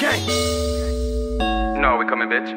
No, we coming, bitch.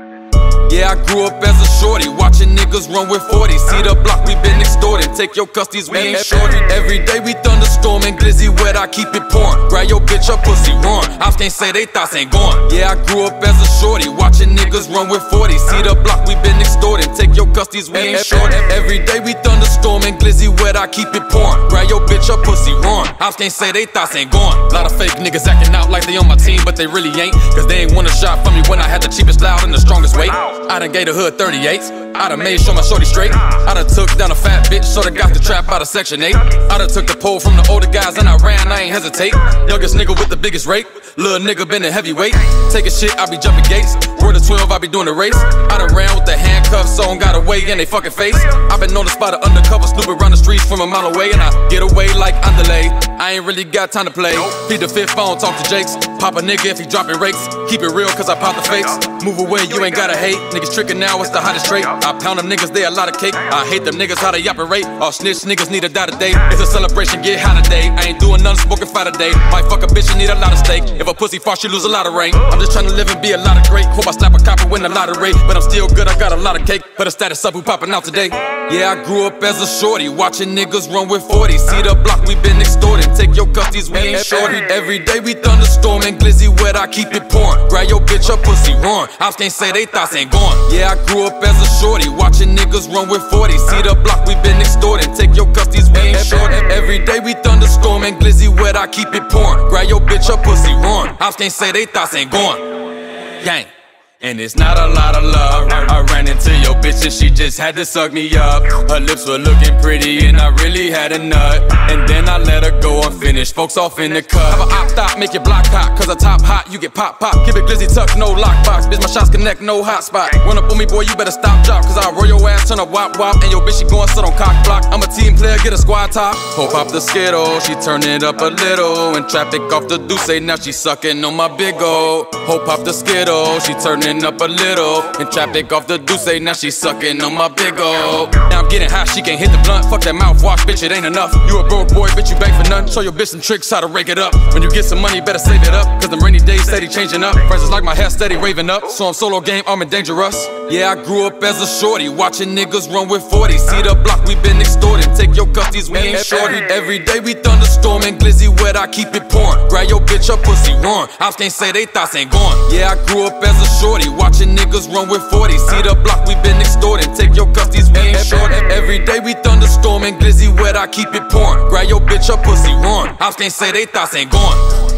Yeah, I grew up as a shorty, watching niggas run with 40. See the block, we been extorting. Take your custies, we ain't shorty. Every day we thunderstorming, glizzy wet, I keep it pouring. Grab your bitch up, pussy roaring. Ops can't say they thoughts ain't going. Yeah, I grew up as a shorty, watching niggas run with 40. See the block, we been extorting. Take your custies, we ain't shorty. Every day we thunderstorming, glizzy wet, I keep it pouring. Grab your bitch up, pussy roaring. Ops can't say they thoughts ain't going. Lot of fake niggas acting out like they on my team, but they really ain't. Cause they ain't want a shot from me when I had the cheapest, loud, and the strongest weight. I done gave the hood 38s. I done made sure my shorty straight. I done took down a fat bitch, sorta got the trap out of Section 8. I done took the pole from the older guys and I ran, I ain't hesitate. Youngest nigga with the biggest rate. Little nigga been a heavyweight. Taking shit, I be jumping gates. Word of 12, I be doing the race. I done ran with the handcuffs on, got away in they fucking face. I been on the spot of undercover, snooping around the streets from a mile away. And I get away like underlay. I ain't really got time to play. Feed the fifth phone, talk to Jakes. Pop a nigga if he dropping rakes. Keep it real cause I pop the fakes. Move away, you ain't gotta hate. Niggas tricking now, it's the hottest trait. I pound them niggas, they a lot of cake. I hate them niggas, how they operate. All snitch niggas need a die today. It's a celebration, get high today. I ain't doing nothing, smoking fire today. Might fuck a bitch and need a lot of steak. If a pussy fart, she lose a lot of rain. I'm just trying to live and be a lot of great. Hope I slap a cop and win a lottery. But I'm still good, I got a lot of cake. For the status sub who popping out today. Yeah, I grew up as a shorty, watching niggas run with 40. See the block, we been extorting. Take your custies, we ain't shorty. Every day we thunderstorming, glizzy wet, I keep it pouring. Grab your bitch up, pussy roaring. Ops can't say they thoughts ain't going. Yeah, I grew up as a shorty, watching niggas run with 40. See the block, we been extorting. Take your custies, we ain't shorty. Every day we thunderstorming, glizzy wet, I keep it pouring. Grab your bitch up, pussy roaring. Ops can't say they thoughts ain't going. Gang. And it's not a lot of love. I ran into your bitch and she just had to suck me up. Her lips were looking pretty and I really had a nut. And then I let her go unfinished, folks off in the cut. Have a opt out, make your block hot, cause I top hot, you get pop pop. Keep it glizzy tuck, no lockbox, bitch my shots connect, no hotspot. Run up on me boy, you better stop drop, cause I'll roll your ass, turn up wop wop. And your bitch she going sit on cock block. I'm a team player, get a squad top. Pull pop the skittle, she turn it up a little. And traffic off the deuce, now she sucking on my big ol'. Pull pop the skittle, she turning up a little. And traffic off the deuce, now she sucking on my big ol'. Now I'm getting high, she can't hit the blunt. Fuck that mouthwash, bitch, it ain't enough. You a broke boy, bitch, you beg for none. Show your bitch some tricks, how to rake it up. When you get some money, better save it up. Cause them rainy days steady changing up. Friends is like my hair steady raving up. So I'm solo game, I'm dangerous. Yeah, I grew up as a shorty, watching niggas run with 40. See the block, we been extorting. Take your custies, we ain't shorty. Every day we thunderstorming, glizzy wet, I keep it pouring. Grab your bitch up, pussy roaring. Ops can't say they thoughts ain't going. Yeah, I grew up as a shorty, watching niggas run with 40. See the block, we been extorting. Take your custies, we ain't shorty. Every day we thunderstorming, glizzy wet, I keep it pouring. Grab your bitch up, pussy roaring. Ops can't say they thoughts ain't going.